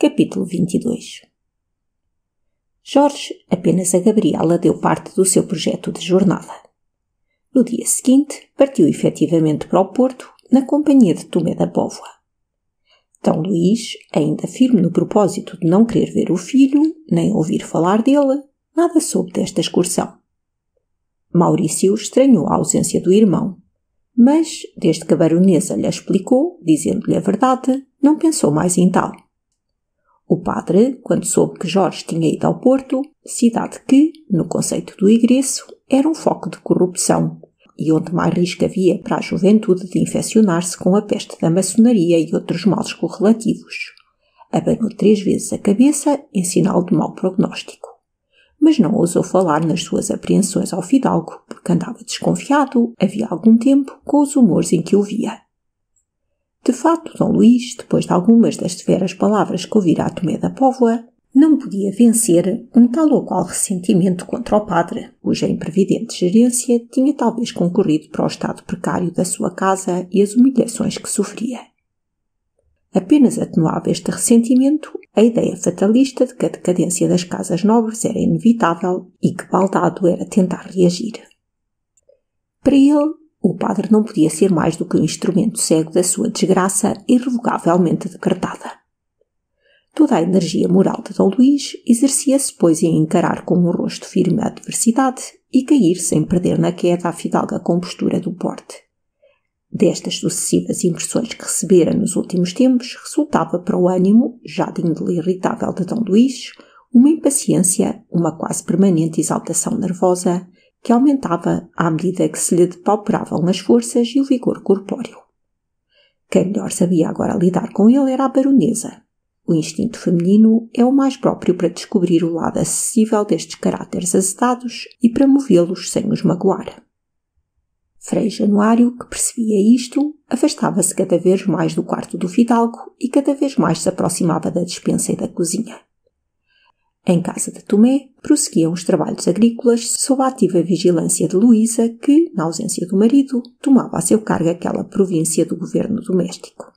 Capítulo 22. Jorge apenas a Gabriela deu parte do seu projeto de jornada. No dia seguinte, partiu efetivamente para o Porto, na companhia de Tomé da Póvoa. D. Luís, ainda firme no propósito de não querer ver o filho, nem ouvir falar dele, nada soube desta excursão. Maurício estranhou a ausência do irmão, mas, desde que a baronesa lhe explicou, dizendo-lhe a verdade, não pensou mais em tal. O padre, quando soube que Jorge tinha ido ao Porto, cidade que, no conceito do Igreço, era um foco de corrupção, e onde mais risco havia para a juventude de infeccionar-se com a peste da maçonaria e outros males correlativos, abanou 3 vezes a cabeça em sinal de mau prognóstico. Mas não ousou falar nas suas apreensões ao fidalgo, porque andava desconfiado, havia algum tempo, com os humores em que o via. De fato, D. Luís, depois de algumas das severas palavras que ouvira a Tomé da Póvoa, não podia vencer um tal ou qual ressentimento contra o padre, cuja imprevidente gerência tinha talvez concorrido para o estado precário da sua casa e as humilhações que sofria. Apenas atenuava este ressentimento a ideia fatalista de que a decadência das casas nobres era inevitável e que baldado era tentar reagir. Para ele, o padre não podia ser mais do que um instrumento cego da sua desgraça irrevogavelmente decretada. Toda a energia moral de D. Luís exercia-se, pois, em encarar com um rosto firme a adversidade e cair sem perder na queda a fidalga compostura do porte. Destas sucessivas impressões que recebera nos últimos tempos, resultava para o ânimo, já de índole irritável de D. Luís, uma impaciência, uma quase permanente exaltação nervosa, que aumentava à medida que se lhe depauperavam as forças e o vigor corpóreo. Quem melhor sabia agora lidar com ele era a baronesa. O instinto feminino é o mais próprio para descobrir o lado acessível destes caráteres azedados e para movê-los sem os magoar. Frei Januário, que percebia isto, afastava-se cada vez mais do quarto do fidalgo e cada vez mais se aproximava da despensa e da cozinha. Em casa de Tomé, prosseguiam os trabalhos agrícolas sob a ativa vigilância de Luísa, que, na ausência do marido, tomava a seu cargo aquela província do governo doméstico.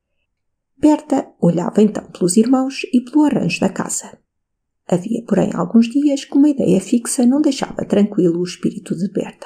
Berta olhava então pelos irmãos e pelo arranjo da casa. Havia, porém, alguns dias que uma ideia fixa não deixava tranquilo o espírito de Berta.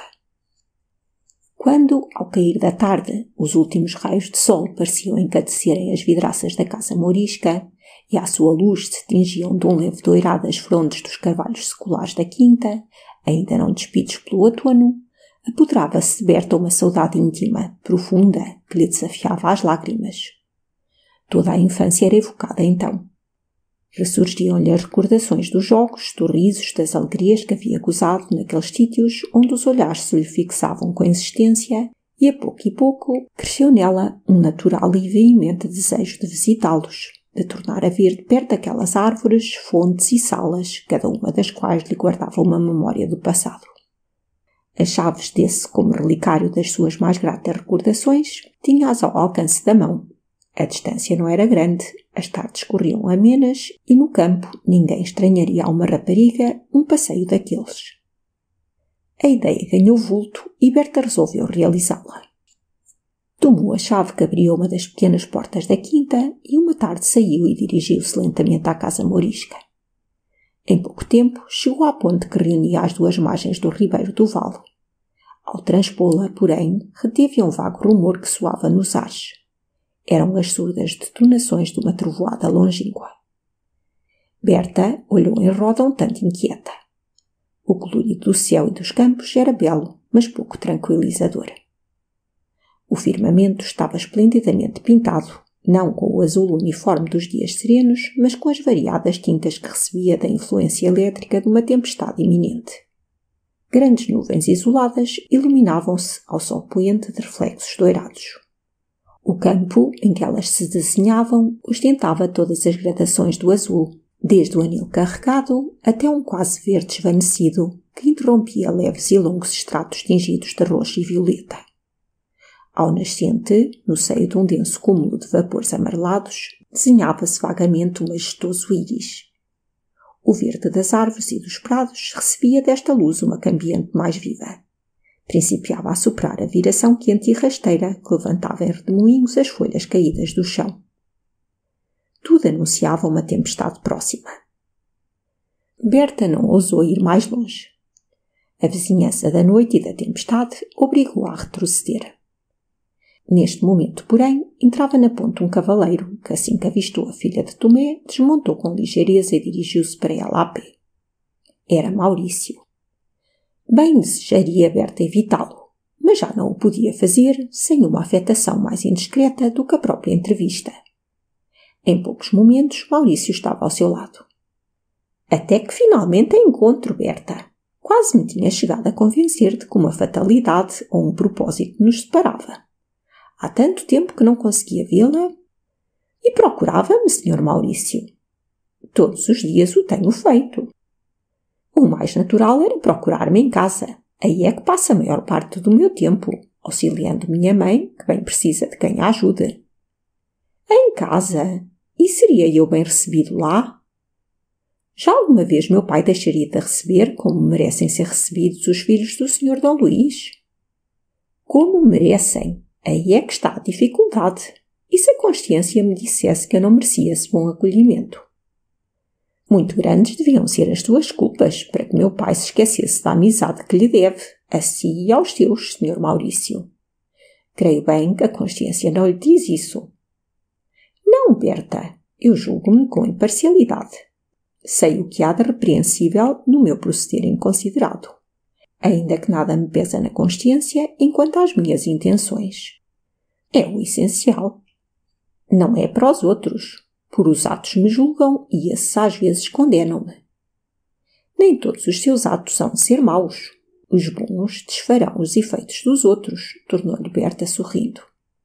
Quando, ao cair da tarde, os últimos raios de sol pareciam encadecerem as vidraças da casa mourisca e à sua luz se tingiam de um leve doirado as frondes dos carvalhos seculares da quinta, ainda não despidos pelo outono, apoderava-se de Berta uma saudade íntima, profunda, que lhe desafiava às lágrimas. Toda a infância era evocada então. Ressurgiam-lhe as recordações dos jogos, dos risos, das alegrias que havia gozado naqueles sítios onde os olhares se lhe fixavam com insistência e a pouco cresceu nela um natural e veemente desejo de visitá-los, de tornar a ver de perto aquelas árvores, fontes e salas, cada uma das quais lhe guardava uma memória do passado. As chaves desse como relicário das suas mais gratas recordações tinha-as ao alcance da mão. A distância não era grande, as tardes corriam amenas e no campo ninguém estranharia a uma rapariga um passeio daqueles. A ideia ganhou vulto e Berta resolveu realizá-la. Tomou a chave que abria uma das pequenas portas da quinta e uma tarde saiu e dirigiu-se lentamente à casa mourisca. Em pouco tempo chegou à ponte que reunia as duas margens do ribeiro do vale. Ao transpô-la, porém, reteve um vago rumor que soava nos ares. Eram as surdas detonações de uma trovoada longínqua. Berta olhou em roda um tanto inquieta. O colorido do céu e dos campos era belo, mas pouco tranquilizador. O firmamento estava esplendidamente pintado, não com o azul uniforme dos dias serenos, mas com as variadas tintas que recebia da influência elétrica de uma tempestade iminente. Grandes nuvens isoladas iluminavam-se ao sol poente de reflexos doirados. O campo em que elas se desenhavam ostentava todas as gradações do azul, desde o anil carregado até um quase verde esvanecido que interrompia leves e longos estratos tingidos de roxo e violeta. Ao nascente, no seio de um denso cúmulo de vapores amarelados, desenhava-se vagamente o majestoso íris. O verde das árvores e dos prados recebia desta luz uma cambiante mais viva. Principiava a soprar a viração quente e rasteira que levantava em redemoinhos as folhas caídas do chão. Tudo anunciava uma tempestade próxima. Berta não ousou ir mais longe. A vizinhança da noite e da tempestade obrigou-a a retroceder. Neste momento, porém, entrava na ponte um cavaleiro que, assim que avistou a filha de Tomé, desmontou com ligeireza e dirigiu-se para ela a pé. Era Maurício. Bem desejaria Berta evitá-lo, mas já não o podia fazer sem uma afetação mais indiscreta do que a própria entrevista. Em poucos momentos, Maurício estava ao seu lado. Até que finalmente a encontro, Berta. Quase me tinha chegado a convencer de que uma fatalidade ou um propósito nos separava. Há tanto tempo que não conseguia vê-la e procurava-me, Sr. Maurício. Todos os dias o tenho feito. O mais natural era procurar-me em casa. Aí é que passa a maior parte do meu tempo, auxiliando minha mãe, que bem precisa de quem a ajude. Em casa? E seria eu bem recebido lá? Já alguma vez meu pai deixaria de receber como merecem ser recebidos os filhos do Sr. D. Luís? Como merecem? Aí é que está a dificuldade. E se a consciência me dissesse que eu não merecia esse bom acolhimento? Muito grandes deviam ser as tuas culpas para que meu pai se esquecesse da amizade que lhe deve, a si e aos teus, Sr. Maurício. Creio bem que a consciência não lhe diz isso. Não, Berta, eu julgo-me com imparcialidade. Sei o que há de repreensível no meu proceder inconsiderado, ainda que nada me pesa na consciência enquanto às minhas intenções. É o essencial. Não é para os outros. Por os atos me julgam e esses às vezes condenam-me. Nem todos os seus atos são de ser maus. Os bons desfarão os efeitos dos outros, tornou-lhe Berta sorrindo.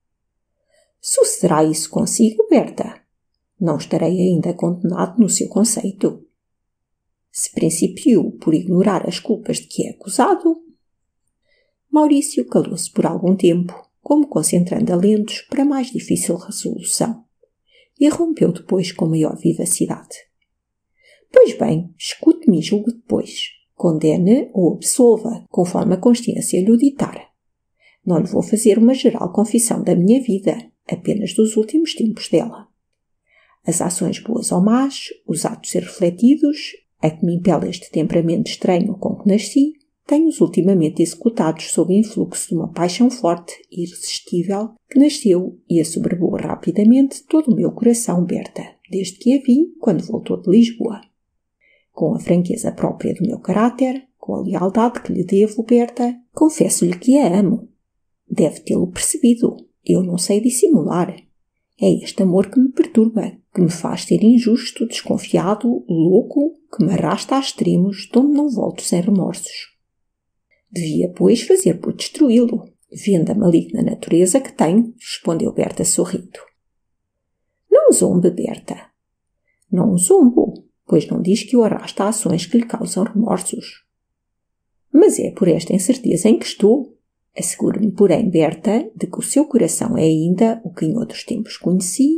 Sucederá isso consigo, Berta? Não estarei ainda condenado no seu conceito. Se principiou por ignorar as culpas de que é acusado. Maurício calou-se por algum tempo, como concentrando alentos para mais difícil resolução, e rompeu depois com maior vivacidade. Pois bem, escute-me e julgue depois. Condene ou absolva, conforme a consciência lhe o ditar. Não lhe vou fazer uma geral confissão da minha vida, apenas dos últimos tempos dela. As ações boas ou más, os atos ser refletidos, a que me impele este temperamento estranho com que nasci, tenho-os ultimamente executados sob o influxo de uma paixão forte e irresistível que nasceu e assoberbou rapidamente todo o meu coração, Berta, desde que a vi quando voltou de Lisboa. Com a franqueza própria do meu caráter, com a lealdade que lhe devo, Berta, confesso-lhe que a amo. Deve tê-lo percebido. Eu não sei dissimular. É este amor que me perturba, que me faz ser injusto, desconfiado, louco, que me arrasta a extremos de onde não volto sem remorsos. Devia, pois, fazer por destruí-lo, vendo a maligna natureza que tenho, respondeu Berta sorrindo. Não zombe, Berta. Não zombo, pois não diz que o arrasta a ações que lhe causam remorsos. Mas é por esta incerteza em que estou. Asseguro-me, porém, Berta, de que o seu coração é ainda o que em outros tempos conheci.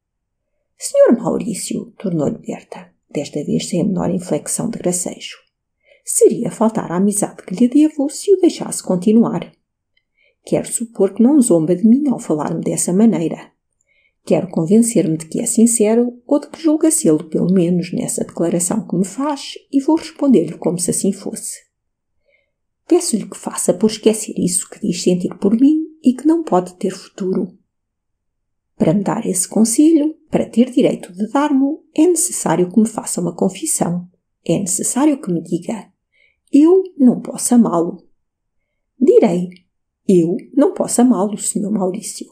Sr. Maurício, tornou-lhe Berta, desta vez sem a menor inflexão de gracejo, seria faltar à amizade que lhe devo se o deixasse continuar. Quero supor que não zomba de mim ao falar-me dessa maneira. Quero convencer-me de que é sincero ou de que julga sê-lo pelo menos nessa declaração que me faz e vou responder-lhe como se assim fosse. Peço-lhe que faça por esquecer isso que diz sentir por mim e que não pode ter futuro. Para me dar esse conselho, para ter direito de dar-mo, é necessário que me faça uma confissão. É necessário que me diga: eu não posso amá-lo. Direi: eu não posso amá-lo, Sr. Maurício.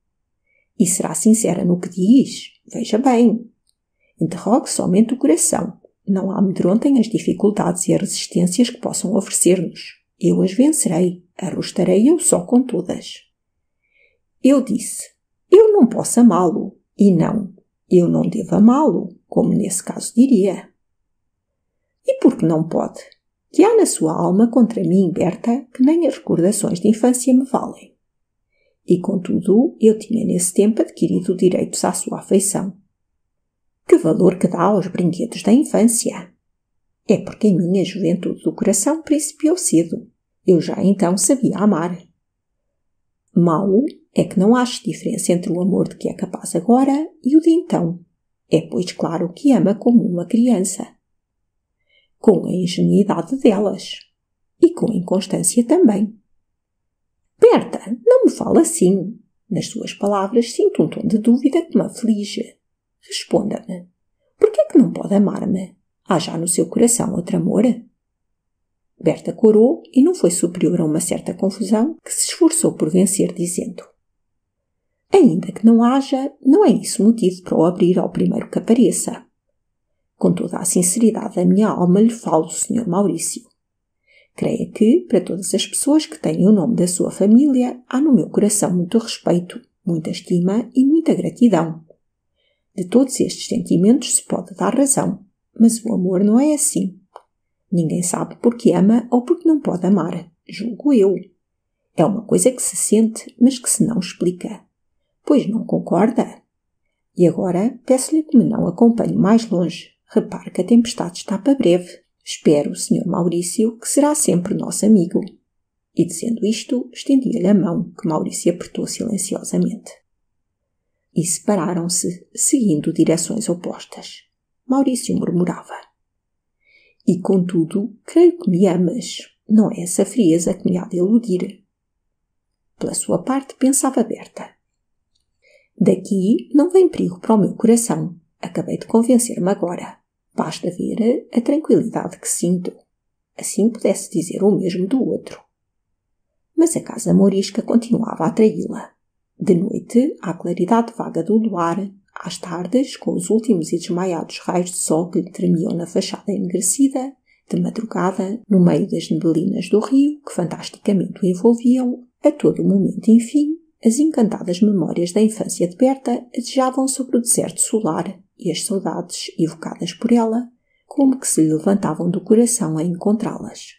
E será sincera no que diz? Veja bem. Interrogue somente o coração. Não amedrontem as dificuldades e as resistências que possam oferecer-nos. Eu as vencerei, arrostarei eu só com todas. Eu disse: eu não posso amá-lo, e não, eu não devo amá-lo, como nesse caso diria. E por que não pode? Que há na sua alma contra mim, Berta, que nem as recordações de infância me valem. E contudo, eu tinha nesse tempo adquirido direitos à sua afeição. Que valor que dá aos brinquedos da infância! É porque em minha juventude do coração principiou cedo. Eu já então sabia amar. Mau é que não acho diferença entre o amor de que é capaz agora e o de então. É, pois, claro que ama como uma criança. Com a ingenuidade delas. E com a inconstância também. Berta, não me fala assim. Nas suas palavras sinto um tom de dúvida que me aflige. Responda-me. Por que é que não pode amar-me? Há já no seu coração outro amor? Berta corou e não foi superior a uma certa confusão que se esforçou por vencer, dizendo: ainda que não haja, não é isso motivo para o abrir ao primeiro que apareça. Com toda a sinceridade da minha alma lhe falo, Sr. Maurício. Creia que, para todas as pessoas que têm o nome da sua família, há no meu coração muito respeito, muita estima e muita gratidão. De todos estes sentimentos se pode dar razão, mas o amor não é assim. Ninguém sabe porque ama ou porque não pode amar, julgo eu. É uma coisa que se sente, mas que se não explica. Pois não concorda? E agora peço-lhe que me não acompanhe mais longe. Repare que a tempestade está para breve. Espero, Sr. Maurício, que será sempre nosso amigo. E dizendo isto, estendia-lhe a mão, que Maurício apertou silenciosamente. E separaram-se, seguindo direções opostas. Maurício murmurava: e contudo, creio que me amas. Não é essa frieza que me há de iludir. Pela sua parte, pensava Berta: daqui não vem perigo para o meu coração. Acabei de convencer-me agora. Basta ver a tranquilidade que sinto. Assim pudesse dizer o mesmo do outro. Mas a casa mourisca continuava a atraí-la. De noite, à claridade vaga do luar, às tardes, com os últimos e desmaiados raios de sol que lhe tremiam na fachada enegrecida, de madrugada, no meio das neblinas do rio, que fantasticamente o envolviam, a todo momento, enfim, as encantadas memórias da infância de Berta adejavam sobre o deserto solar e as saudades, evocadas por ela, como que se lhe levantavam do coração a encontrá-las.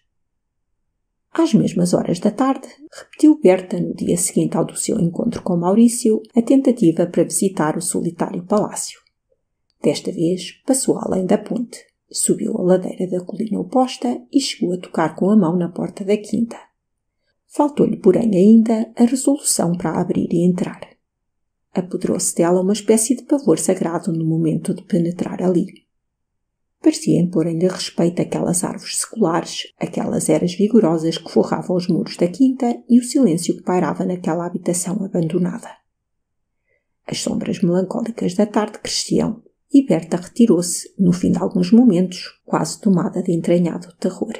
Às mesmas horas da tarde, repetiu Berta, no dia seguinte ao do seu encontro com Maurício, a tentativa para visitar o solitário palácio. Desta vez, passou além da ponte, subiu a ladeira da colina oposta e chegou a tocar com a mão na porta da quinta. Faltou-lhe, porém, ainda a resolução para a abrir e entrar. Apoderou-se dela uma espécie de pavor sagrado no momento de penetrar ali. Parecia imporem-lhe respeito aquelas árvores seculares, aquelas eras vigorosas que forravam os muros da quinta e o silêncio que pairava naquela habitação abandonada. As sombras melancólicas da tarde cresciam e Berta retirou-se, no fim de alguns momentos, quase tomada de entranhado terror.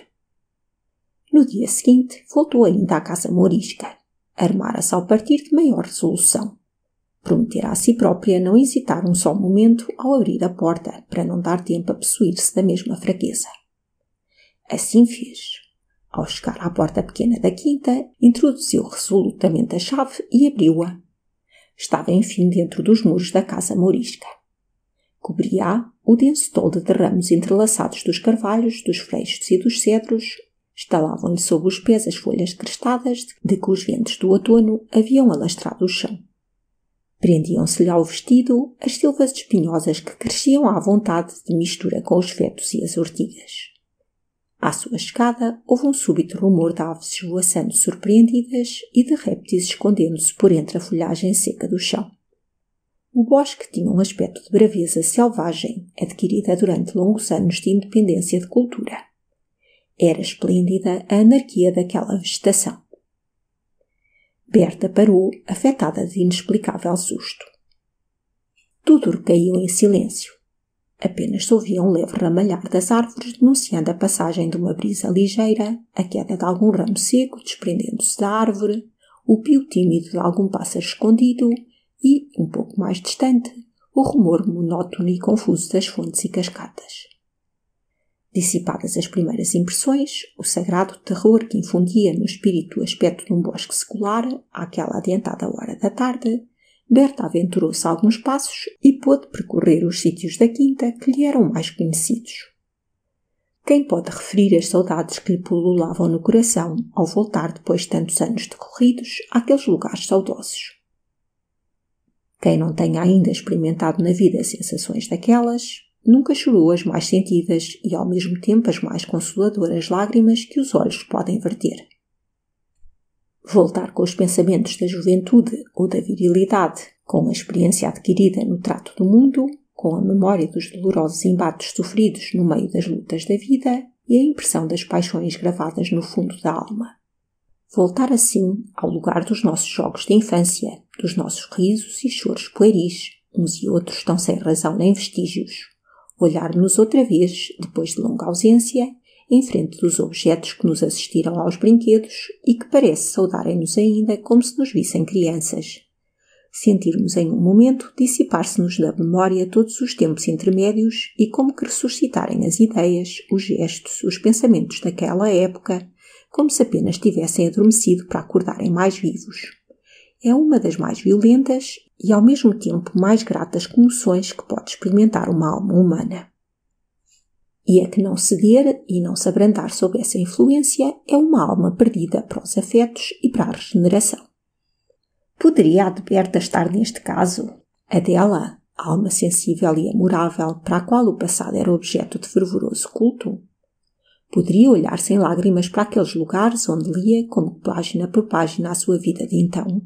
No dia seguinte, voltou ainda à casa mourisca. Armara-se ao partir de maior resolução. Prometera a si própria não hesitar um só momento ao abrir a porta, para não dar tempo a possuir-se da mesma fraqueza. Assim fez. Ao chegar à porta pequena da quinta, introduziu resolutamente a chave e abriu-a. Estava, enfim, dentro dos muros da casa mourisca. Cobria-a o denso toldo de ramos entrelaçados dos carvalhos, dos freixos e dos cedros. Estalavam-lhe sob os pés as folhas crestadas de que os ventos do outono haviam alastrado o chão. Prendiam-se-lhe ao vestido as silvas espinhosas que cresciam à vontade de mistura com os fetos e as ortigas. À sua chegada, houve um súbito rumor de aves esvoaçando surpreendidas e de répteis escondendo-se por entre a folhagem seca do chão. O bosque tinha um aspecto de braveza selvagem, adquirida durante longos anos de independência de cultura. Era esplêndida a anarquia daquela vegetação. Berta parou, afetada de inexplicável susto. Tudo recaiu em silêncio. Apenas se ouvia um leve ramalhar das árvores denunciando a passagem de uma brisa ligeira, a queda de algum ramo seco desprendendo-se da árvore, o pio tímido de algum pássaro escondido e, um pouco mais distante, o rumor monótono e confuso das fontes e cascatas. Dissipadas as primeiras impressões, o sagrado terror que infundia no espírito o aspecto de um bosque secular, àquela adiantada hora da tarde, Berta aventurou-se alguns passos e pôde percorrer os sítios da quinta que lhe eram mais conhecidos. Quem pode referir as saudades que lhe pululavam no coração ao voltar depois de tantos anos decorridos àqueles lugares saudosos? Quem não tenha ainda experimentado na vida sensações daquelas, nunca chorou as mais sentidas e ao mesmo tempo as mais consoladoras lágrimas que os olhos podem verter. Voltar com os pensamentos da juventude ou da virilidade, com a experiência adquirida no trato do mundo, com a memória dos dolorosos embates sofridos no meio das lutas da vida e a impressão das paixões gravadas no fundo da alma. Voltar assim ao lugar dos nossos jogos de infância, dos nossos risos e choros pueris, uns e outros tão sem razão nem vestígios. Olhar-nos outra vez, depois de longa ausência, em frente dos objetos que nos assistiram aos brinquedos e que parece saudarem-nos ainda como se nos vissem crianças. Sentirmos em um momento dissipar-se-nos da memória todos os tempos intermédios e como que ressuscitarem as ideias, os gestos, os pensamentos daquela época, como se apenas tivessem adormecido para acordarem mais vivos. É uma das mais violentas e ao mesmo tempo mais gratas comoções que pode experimentar uma alma humana. E a que não ceder e não se abrandar sob essa influência é uma alma perdida para os afetos e para a regeneração. Poderia a de Berta estar neste caso? A dela, a alma sensível e amorável para a qual o passado era objeto de fervoroso culto? Poderia olhar sem lágrimas para aqueles lugares onde lia, como página por página, a sua vida de então?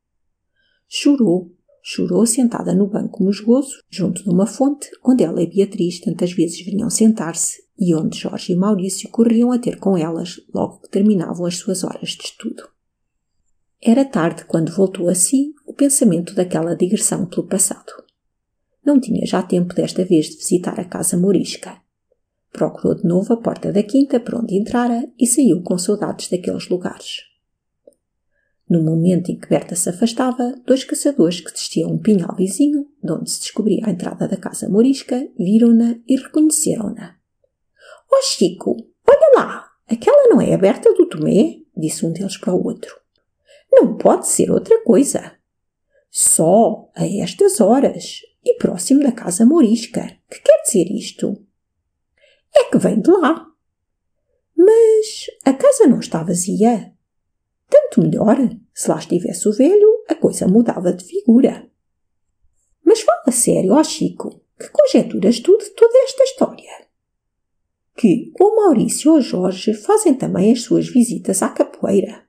Chorou sentada no banco musgoso, junto de uma fonte onde ela e Beatriz tantas vezes vinham sentar-se e onde Jorge e Maurício corriam a ter com elas logo que terminavam as suas horas de estudo. Era tarde quando voltou a si o pensamento daquela digressão pelo passado. Não tinha já tempo desta vez de visitar a casa mourisca. Procurou de novo a porta da quinta por onde entrara e saiu com saudades daqueles lugares. No momento em que Berta se afastava, 2 caçadores que desciam um pinhal vizinho, de onde se descobria a entrada da casa mourisca, viram-na e reconheceram-na. — Oh, Chico, olha lá! Aquela não é a Berta do Tomé? — disse um deles para o outro. — Não pode ser outra coisa. Só a estas horas e próximo da casa mourisca. Que quer dizer isto? É que vem de lá. Mas a casa não está vazia. Tanto melhor, se lá estivesse o velho, a coisa mudava de figura. Mas fala sério, ó Chico, que conjecturas tu de toda esta história? Que o Maurício ou o Jorge fazem também as suas visitas à capoeira.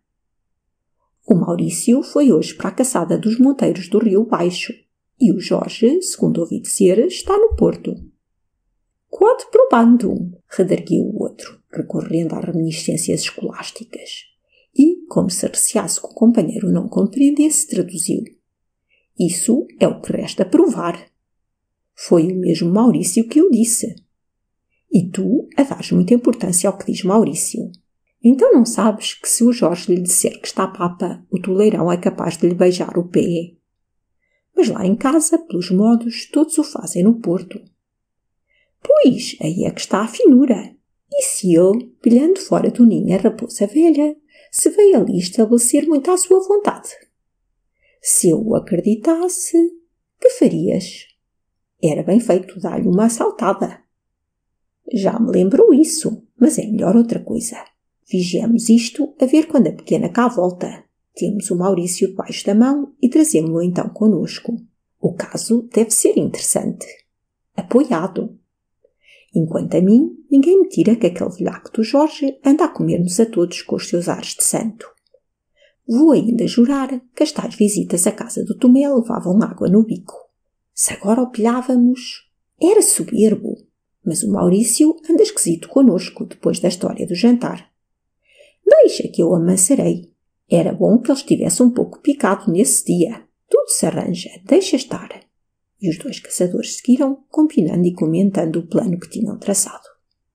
O Maurício foi hoje para a caçada dos monteiros do Rio Baixo e o Jorge, segundo ouvi dizer, está no Porto. Quod probandum, redarguiu o outro, recorrendo às reminiscências escolásticas. E, como se receasse que o companheiro não compreendesse, traduziu. Isso é o que resta provar. Foi o mesmo Maurício que o disse. E tu a dás muita importância ao que diz Maurício. Então não sabes que se o Jorge lhe disser que está papa, o toleirão é capaz de lhe beijar o pé? Mas lá em casa, pelos modos, todos o fazem no Porto. Pois, aí é que está a finura. E se ele, pilhando fora do ninho a raposa velha, se veio ali estabelecer muito à sua vontade? Se eu o acreditasse, que farias? Era bem feito dar-lhe uma assaltada. Já me lembro isso, mas é melhor outra coisa. Vigiemos isto a ver quando a pequena cá volta. Temos o Maurício debaixo da mão e trazemos-lo então connosco. O caso deve ser interessante. Apoiado. Enquanto a mim, ninguém me tira que aquele velhaco do Jorge anda a comer-nos a todos com os seus ares de santo. Vou ainda jurar que as tais visitas à casa do Tomé levavam água no bico. Se agora o pilhávamos, era soberbo, mas o Maurício anda esquisito connosco depois da história do jantar. Deixa que eu amansarei. Era bom que ele estivesse um pouco picado nesse dia. Tudo se arranja, deixa estar. E os 2 caçadores seguiram, combinando e comentando o plano que tinham traçado.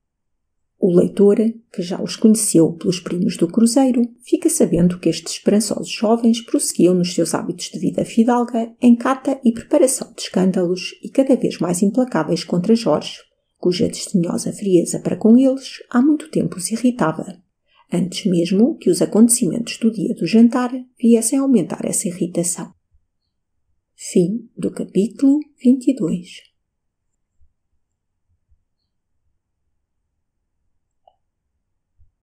O leitor, que já os conheceu pelos primos do cruzeiro, fica sabendo que estes esperançosos jovens prosseguiam nos seus hábitos de vida fidalga em cata e preparação de escândalos e cada vez mais implacáveis contra Jorge, cuja desdenhosa frieza para com eles há muito tempo os irritava, antes mesmo que os acontecimentos do dia do jantar viessem a aumentar essa irritação. Fim do capítulo 22.